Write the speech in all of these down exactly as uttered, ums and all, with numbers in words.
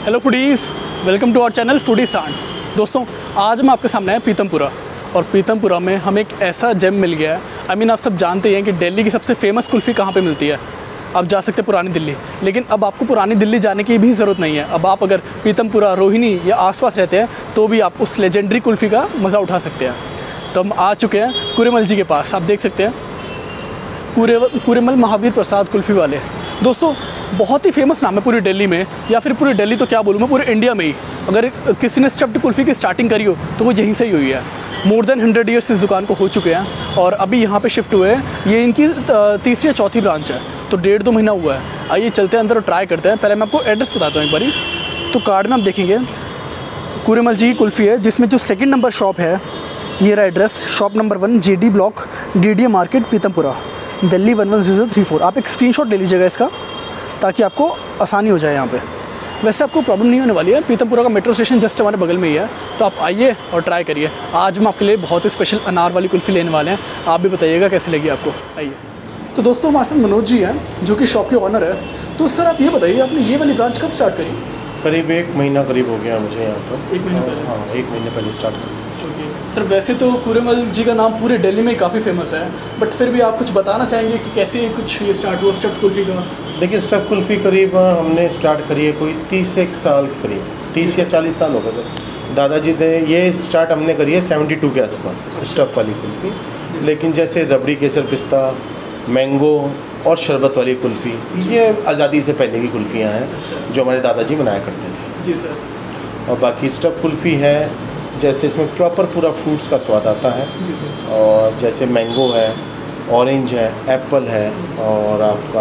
Hello foodies, welcome to our channel foodie सांड। दोस्तों, आज हम आपके सामने हैं पीतमपुरा, और पीतमपुरा में हमें एक ऐसा जेम मिल गया है। आई मीन आप सब जानते हैं कि दिल्ली की सबसे फेमस कुल्फ़ी कहाँ पे मिलती है। आप जा सकते हैं पुरानी दिल्ली, लेकिन अब आपको पुरानी दिल्ली जाने की भी ज़रूरत नहीं है। अब आप अगर पीतमपुरा, रोहिणी या आसपास रहते हैं तो भी आप उस लेजेंडरी कुल्फ़ी का मज़ा उठा सकते हैं। तो हम आ चुके हैं कुरेमल जी के पास। आप देख सकते हैं कुरे कुरेमल महावीर प्रसाद कुल्फ़ी वाले। दोस्तों, बहुत ही फेमस नाम है पूरी दिल्ली में, या फिर पूरी दिल्ली तो क्या बोलूँ मैं, पूरे इंडिया में ही। अगर किसी ने स्टफ्ड कुल्फ़ी की स्टार्टिंग करी हो तो वो यहीं से ही हुई है। मोर देन हंड्रेड ईयर्स इस दुकान को हो चुके हैं और अभी यहाँ पे शिफ्ट हुए हैं। ये इनकी तीसरी या चौथी ब्रांच है, तो डेढ़ दो महीना हुआ है। आइए चलते हैं अंदर और ट्राई करते हैं। पहले मैं आपको एड्रेस बताता हूँ एक बारी। तो कार्ड में आप देखेंगे कुरेमल जी कुल्फ़ी है, जिसमें जो सेकेंड नंबर शॉप है, ये रहा address, shop number one, G D block, D D A market, Pitampura, Delhi one one zero three four. आप एक स्क्रीनशॉट ले लीजिएगा इसका, ताकि आपको आसानी हो जाए यहाँ पे। वैसे आपको प्रॉब्लम नहीं होने वाली है, पीतमपुरा का मेट्रो स्टेशन जस्ट हमारे बगल में ही है। तो आप आइए और ट्राई करिए। आज हम आपके लिए बहुत ही स्पेशल अनार वाली कुल्फ़ी लेने वाले हैं। आप भी बताइएगा कैसी लगी आपको। आइए। तो दोस्तों, हमारे साथ मनोज जी हैं, जो कि शॉप के ऑनर है। तो सर आप ये बताइए, आपने ये वाली ब्रांच कब स्टार्ट करी? करीब एक महीना करीब हो गया मुझे यहाँ पर। एक महीना पहले? हाँ, एक महीने पहले स्टार्ट करी। सर वैसे तो कुरेमल जी का नाम पूरे दिल्ली में काफ़ी फेमस है, बट फिर भी आप कुछ बताना चाहेंगे कि कैसे कुछ ये स्टार्ट हुआ स्टफ्ड कुल्फ़ी का? देखिए, स्टफ कुल्फ़ी करीब हमने स्टार्ट करी है कोई तीस एक साल के करीब, तीस या चालीस साल हो गए थे। दादाजी ने ये स्टार्ट हमने करी है सेवेंटी टू के आसपास, स्टफ़ वाली कुल्फ़ी। लेकिन जैसे रबड़ी, केसर, पिस्ता, मैंगो और शरबत वाली कुल्फ़ी, ये आज़ादी से पहले की कुल्फ़ियाँ हैं जो हमारे दादाजी बनाया करते थे। जी सर। और बाकी स्टफ कुल्फ़ी है, जैसे इसमें प्रॉपर पूरा फ्रूट्स का स्वाद आता है। जी सर। और जैसे मैंगो है, ऑरेंज है, एप्पल है, और आपका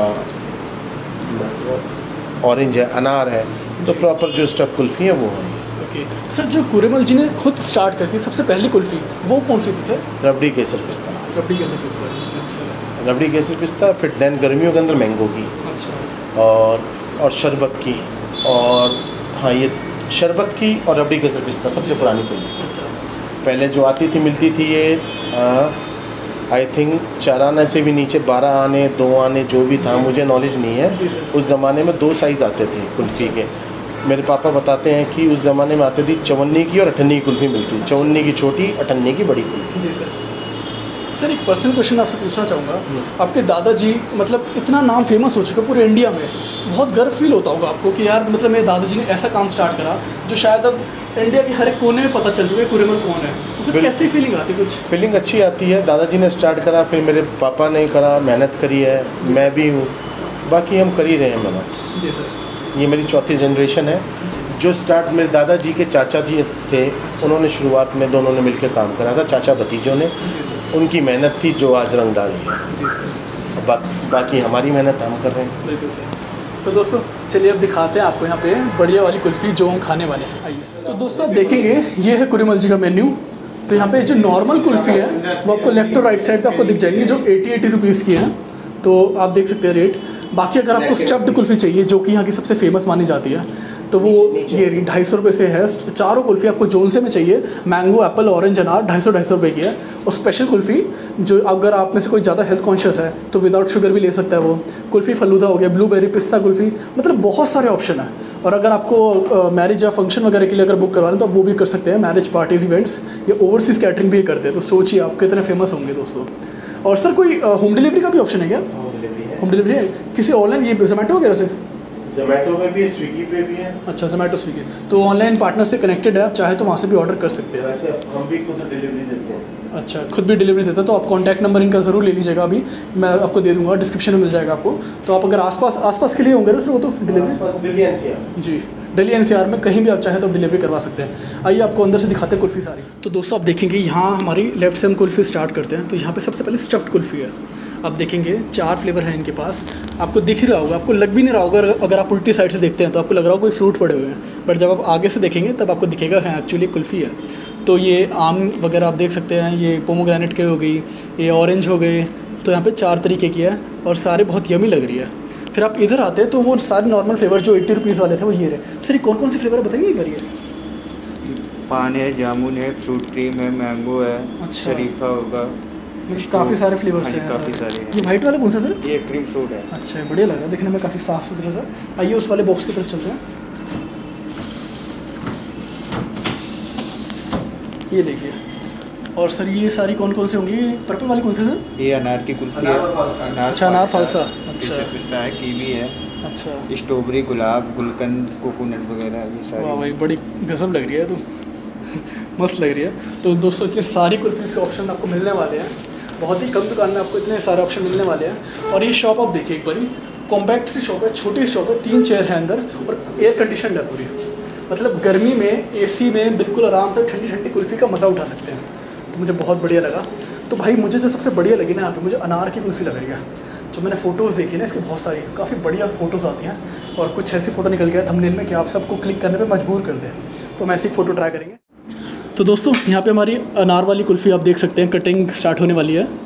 ऑरेंज है, अनार है, तो प्रॉपर जो स्टफ कुल्फ़ी है वो है। ओके सर, जो कुरेमल जी ने खुद स्टार्ट करती सबसे पहली कुल्फ़ी, वो कौन सी थी सर? रबड़ी, केसर, पिस्ता। रबड़ी, केसर, पिस्ता। अच्छा। रबड़ी, केसर, पिस्ता, फिर देन गर्मियों के अंदर मैंगो की। अच्छा। और और शरबत की, और हाँ, ये शरबत की और रबड़ी, केसर, पिस्ता सबसे पुरानी कुल्फ़ी। अच्छा। पहले जो आती थी, मिलती थी ये आई थिंक चार आने से भी नीचे, बारह आने, दो आने, जो भी था, मुझे नॉलेज नहीं है। उस ज़माने में दो साइज़ आते थे कुल्फ़ी के। मेरे पापा बताते हैं कि उस ज़माने में आती थी चवन्नी की और अठन्नी की कुल्फ़ी मिलती थी। चवन्नी की छोटी, अठन्नी की बड़ी कुल्फ़ी। जी सर। सर एक पर्सनल क्वेश्चन आपसे पूछना चाहूँगा। आपके दादाजी मतलब इतना नाम फेमस हो चुका पूरे इंडिया में, बहुत गर्व फील होता होगा आपको कि यार मतलब मेरे दादाजी ने ऐसा काम स्टार्ट करा जो शायद अब इंडिया के हर एक कोने में पता चल चुका है कुरेमल कौन है। तो सर कैसी फीलिंग आती है? कुछ फीलिंग अच्छी आती है। दादाजी ने स्टार्ट करा, फिर मेरे पापा ने करा, मेहनत करी है, मैं भी हूँ, बाकी हम कर ही रहे हैं मेहनत। जी सर। ये मेरी चौथी जनरेशन है। जो स्टार्ट मेरे दादाजी के चाचा जी थे, उन्होंने शुरुआत में दोनों ने मिलकर काम करा था, चाचा भतीजों ने। उनकी मेहनत थी जो आज रंग डाली है। जी सर। बा, बाकी हमारी मेहनत हम कर रहे हैं। बिल्कुल सर। तो दोस्तों चलिए अब दिखाते हैं आपको यहाँ पे बढ़िया वाली कुल्फ़ी जो हम खाने वाले हैं। आइए। तो दोस्तों आप देखेंगे, ये है कुरेमल जी का मेन्यू। तो यहाँ पे जो नॉर्मल कुल्फ़ी है वो आपको लेफ्ट और राइट साइड पे आपको दिख जाएंगी, जो एटी एटी रुपीज़ की है। तो आप देख सकते हैं रेट। बाकी अगर आपको स्टफ्ड कुल्फ़ी चाहिए, जो कि यहाँ की सबसे फेमस मानी जाती है, तो वो ये ढाई सौ रुपये से है। चारों कुल्फ़ी आपको जोन से में चाहिए, मैंगो, एप्पल, ऑरेंज, अनार, ढाई सौ ढाई सौ रुपये की है। और स्पेशल कुल्फ़ी, जो अगर आप में से कोई ज़्यादा हेल्थ कॉन्शियस है तो विदाउट शुगर भी ले सकता है वो। कुल्फ़ी फलूदा हो गया, ब्लूबेरी, पिस्ता कुल्फ़ी, मतलब बहुत सारे ऑप्शन है। और अगर आपको मैरिज या फंक्शन वगैरह के लिए अगर बुक करवाना तो आप वो भी कर सकते हैं। मैरिज पार्टीज, इवेंट्स, या ओवरसीज़ कैटरिंग भी करते हैं। तो सोचिए आप कितने फेमस होंगे दोस्तों। और सर कोई होम डिलीवरी का भी ऑप्शन है क्या? होम डिलीवरी है किसी ऑनलाइन, ये जोमेटो वगैरह से? जोमेटो में भी है, स्विगी पे भी है। अच्छा, जोमेटो, स्विगी, तो ऑनलाइन पार्टनर से कनेक्टेड है, आप चाहे तो वहाँ से भी ऑर्डर कर सकते हैं। वैसे हम भी खुद डिलीवरी देते हैं। अच्छा, खुद भी डिलीवरी देता है, तो आप कॉन्टैक्ट नंबर इनका ज़रूर ले लीजिएगा, अभी मैं आपको दे दूँगा, डिस्क्रिप्शन में मिल जाएगा आपको। तो आप अगर आसपास आसपास के लिए होंगे ना सर, वो तो डिलीवरी दिल्ली एनसीआर, जी दिल्ली एनसीआर में कहीं भी आप चाहें तो डिलीवरी करवा सकते हैं। आइए आपको अंदर से दिखाते हैं कुल्फ़ी सारी। तो दोस्तों आप देखेंगे यहाँ हमारी लेफ्ट से हम कुल्फ़ी स्टार्ट करते हैं। तो यहाँ पे सबसे पहले स्टफ्ड कुल्फ़ी है। आप देखेंगे चार फ्लेवर है इनके पास। आपको दिख ही रहा होगा, आपको लग भी नहीं रहा होगा, अगर आप उल्टी साइड से देखते हैं तो आपको लग रहा होगा कोई फ्रूट पड़े हुए हैं, बट जब आप आगे से देखेंगे तब आपको दिखेगा है एक्चुअली कुल्फ़ी है। तो ये आम वगैरह आप देख सकते हैं, ये पोमोग्रेनेट के हो गई, ये ऑरेंज हो गए। तो यहाँ पे चार तरीके की है और सारे बहुत यमी लग रही है। फिर आप इधर आते हैं तो वो सारे नॉर्मल फ्लेवर जो एट्टी रुपीज़ वाले थे वो ये रहे। सर कौन कौन से फ्लेवर बताएंगे एक बार? ये पान है, जामुन है, फ्रूट क्रीम है, मैंगो है, अच्छा, शरीफा होगा, काफ़ी सारे फ्लेवर्स हैं। काफ़ी सारे हैं। ये वाइट वाला कौन सा सर? ये क्रीम फ्रूट है। अच्छा, बढ़िया लग रहा है देखने में, काफ़ी साफ़ सुथरा सा। आइए उस वाले बॉक्स की तरफ चलते हैं। ये देखिए। और सर ये सारी कौन कौन सी होंगी? पर्पल वाली कौन सी सर? ये अनार की कुल्फी है। अनार अच्छा, अनार फालसा। अच्छा, अच्छा पिस्ता है, कीवी है, अच्छा। स्ट्रॉबेरी, गुलाब, गुलकंद, कोकोनट वगैरह ये वाह सारी। भाई, बड़ी गजब लग रही है तो मस्त लग रही है। तो दोस्तों इतने सारी कुल्फीज़ के ऑप्शन आपको मिलने वाले हैं, बहुत ही कम दुकान में आपको इतने सारे ऑप्शन मिलने वाले हैं। और ये शॉप आप देखिए एक बार, कॉम्पैक्ट सी शॉप है, छोटी शॉप है, तीन चेयर है अंदर और एयर कंडीशन है पूरी। मतलब गर्मी में एसी में बिल्कुल आराम से ठंडी ठंडी कुल्फ़ी का मज़ा उठा सकते हैं। तो मुझे बहुत बढ़िया लगा। तो भाई मुझे जो सबसे बढ़िया लगी ना यहाँ पे, मुझे अनार की कुल्फ़ी लग रही है। जो मैंने फ़ोटोज़ देखी ना इसकी, बहुत सारी काफ़ी बढ़िया फ़ोटोज़ आती हैं और कुछ ऐसी फ़ोटो निकल गया थंबनेल में कि आप सबको क्लिक करने पे मजबूर कर दें। तो हम ऐसी फ़ोटो ट्राई करेंगे। तो दोस्तों यहाँ पे हमारी अनार वाली कुल्फ़ी आप देख सकते हैं, कटिंग स्टार्ट होने वाली है।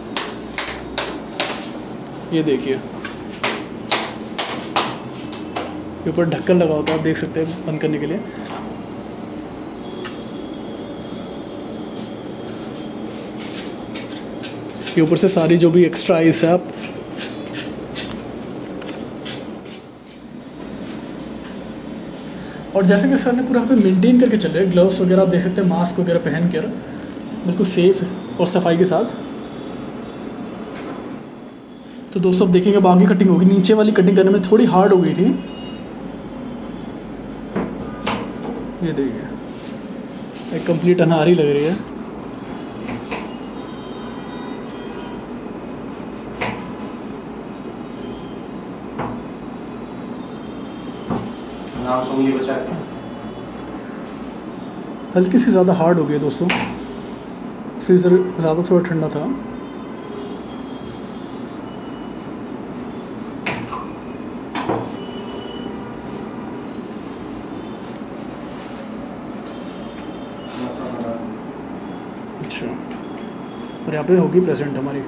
ये देखिए, ऊपर ढक्कन लगा होता है, आप देख सकते हैं बंद करने के लिए। ये ऊपर से सारी जो भी एक्स्ट्रा आइस है आप और जैसे कि सर ने पूरा यहाँ पे मेंटेन करके चल रहे हैं, ग्लव्स वगैरह आप देख सकते हैं, मास्क वगैरह पहन कर बिल्कुल सेफ और सफाई के साथ। तो दोस्तों अब देखेंगे अब आगे कटिंग होगी। नीचे वाली कटिंग करने में थोड़ी हार्ड हो गई थी। ये देखिए एक कंप्लीट अनार ही लग रही है। नाम से उंगली बचा के हल्की सी ज़्यादा हार्ड हो गई है दोस्तों, फ्रीज़र ज़्यादा थोड़ा ठंडा था। अच्छा, और यहाँ पे होगी प्रेजेंट हमारी।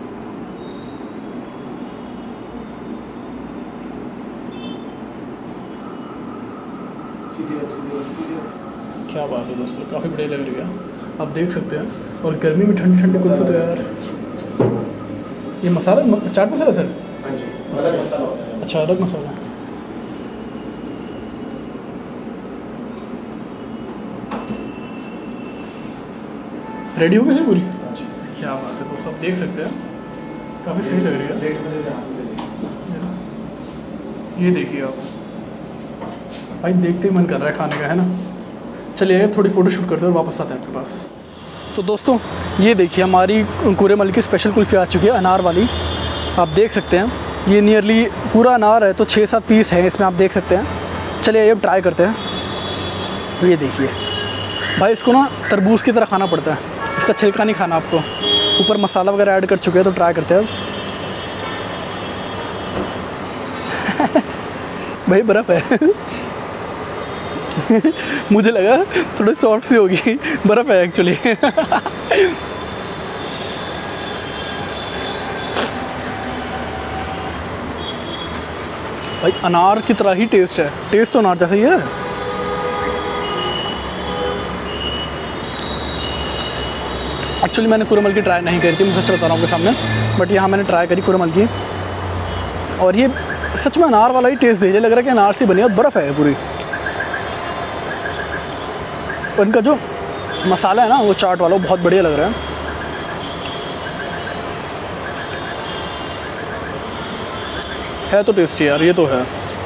क्या बात है दोस्तों, काफ़ी बढ़िया लग रही है, आप देख सकते हैं। और गर्मी में ठंडी ठंडी कुल्फी तो यार। ये मसाला चाट मसाला सर? हाँ जी, अलग मसाला होता है। अच्छा, अलग मसाला। रेडी हो गई सर पूरी? क्या बात है दोस्तों, आप देख सकते हैं काफ़ी सही लग रही है। ये देखिए आप भाई, देखते ही मन कर रहा है खाने का, है ना। चलिए थोड़ी फ़ोटो शूट करते हैं और वापस आते हैं आपके पास। तो दोस्तों ये देखिए हमारी कुरेमल की स्पेशल कुल्फ़ी आ चुकी है, अनार वाली। आप देख सकते हैं ये नियरली पूरा अनार है, तो छः सात पीस हैं इसमें, आप देख सकते हैं। चलिए अब ट्राई करते हैं। ये देखिए भाई, इसको ना तरबूज की तरह खाना पड़ता है, इसका छिलका नहीं खाना आपको। ऊपर मसाला वगैरह ऐड कर चुके हैं, तो ट्राई करते हैं भाई बर्फ़ है मुझे लगा थोड़ी सॉफ्ट सी होगी, बर्फ़ है एक्चुअली भाई अनार की तरह ही टेस्ट है, टेस्ट तो अनार जैसा ही है। एक्चुअली मैंने कुरेमल की ट्राई नहीं करी थी, मैं सच बता रहा हूँ आपके सामने, बट यहाँ मैंने ट्राई करी कुरेमल की, और ये सच में अनार वाला ही टेस्ट दे, लग रहा है कि अनार से बनी है, बर्फ़ है पूरी। और इनका जो मसाला है ना, वो चाट वाला, वो बहुत बढ़िया लग रहा है। है तो टेस्टी यार, ये तो है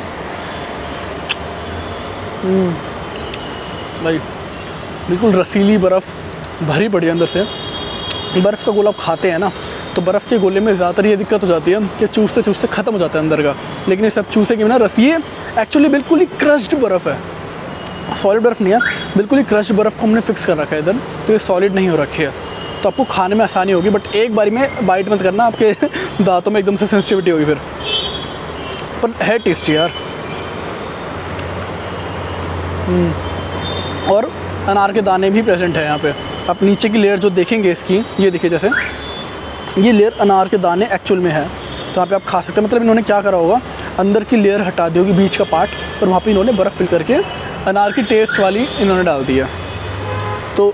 भाई, बिल्कुल रसीली बर्फ़ भरी पड़ी है अंदर से। बर्फ़ का गोला आप खाते हैं ना, तो बर्फ़ के गोले में ज़्यादातर ये दिक्कत हो जाती है कि चूसते चूसते ख़त्म हो जाता है अंदर का, लेकिन ये सब चूसे के बिना रस, ये एक्चुअली बिल्कुल ही क्रश्ड बर्फ़ है, सॉलिड बर्फ़ नहीं है, बिल्कुल ही क्रश्ड बर्फ़ को हमने फिक्स कर रखा है इधर, तो ये सॉलिड नहीं हो रखी है, तो आपको खाने में आसानी होगी। बट एक बारी में बाइट मत करना, आपके दांतों में एकदम से सेंसिटिविटी होगी फिर। पर है टेस्टी यार। और अनार के दाने भी प्रेजेंट है यहाँ पे। आप नीचे की लेयर जो देखेंगे इसकी, ये देखिए जैसे ये लेयर अनार के दाने एक्चुअल में है, तो यहाँ पे आप खा सकते हैं। मतलब इन्होंने क्या करा होगा, अंदर की लेयर हटा दी होगी, बीच का पार्ट, और वहाँ पे इन्होंने बर्फ़ फिल करके अनार की टेस्ट वाली इन्होंने डाल दी है। तो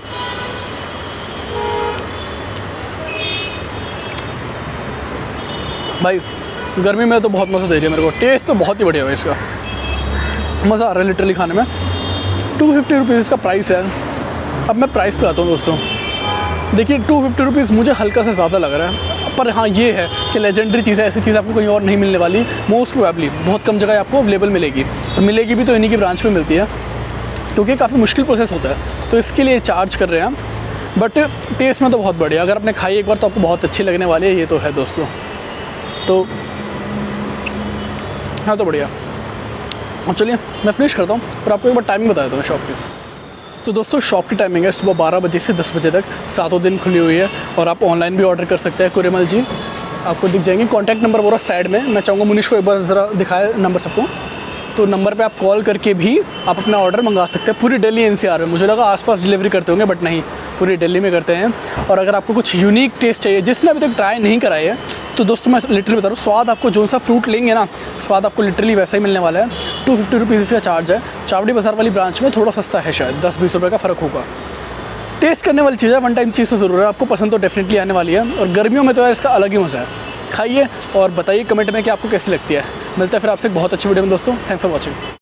भाई गर्मी में तो बहुत मज़ा दे रही है मेरे को, टेस्ट तो बहुत ही बढ़िया है इसका, मज़ा आ रहा है लिटरली खाने में। टू फिफ्टी रुपीज़ इसका प्राइस है, अब मैं प्राइस पे आता हूँ दोस्तों। देखिए टू फिफ्टी रुपीज़ मुझे हल्का से ज़्यादा लग रहा है, पर हाँ ये है कि लेजेंडरी चीज़ है, ऐसी चीज़ आपको कहीं और नहीं मिलने वाली। मोस्ट प्रोबेबली बहुत कम जगह आपको अवेलेबल मिलेगी, और मिलेगी भी तो इन्हीं की ब्रांच में मिलती है, क्योंकि काफ़ी मुश्किल प्रोसेस होता है, तो इसके लिए चार्ज कर रहे हैं हम। बट टेस्ट में तो बहुत बढ़िया, अगर आपने खाई एक बार तो आपको बहुत अच्छी लगने वाली है, ये तो है दोस्तों। तो हाँ तो बढ़िया। अब चलिए मैं फिनिश करता हूँ और आपको एक बार टाइमिंग बता देता हूँ शॉप की। तो दोस्तों शॉप की टाइमिंग है सुबह बारह बजे से दस बजे तक, सातों दिन खुली हुई है, और आप ऑनलाइन भी ऑर्डर कर सकते हैं। कुरेमल जी आपको दिख जाएंगे, कॉन्टैक्ट नंबर पूरा साइड में। मैं चाहूँगा मुनीश को एक बार ज़रा दिखाए नंबर सबको। तो नंबर पे आप कॉल करके भी आप अपना ऑर्डर मंगा सकते हैं। पूरी दिल्ली एनसीआर में, मुझे लगा आसपास डिलीवरी करते होंगे, बट नहीं, पूरी दिल्ली में करते हैं। और अगर आपको कुछ यूनिक टेस्ट चाहिए जिसने अभी तक ट्राई नहीं कराई है, तो दोस्तों मैं लिटरली बता रहा हूँ, स्वाद आपको जो सा फ्रूट लेंगे ना, स्वाद आपको लिटरली वैसा ही मिलने वाला है। टू फिफ्टी रुपीज़ इसका चार्ज है। चावड़ी बाज़ार वाली ब्रांच में थोड़ा सस्ता है, शायद दस बीस रुपये का फ़र्क होगा। टेस्ट करने वाली चीज़ है, वन टाइम चीज़ तो ज़रूर है, आपको पसंद तो डेफिनेटली आने वाली है। और गर्मियों में तो यार इसका अलग ही मज़ा है। खाइए और बताइए कमेंट में कि आपको कैसी लगती है। मिलता है फिर आपसे एक बहुत अच्छी वीडियो में दोस्तों। Thanks for watching.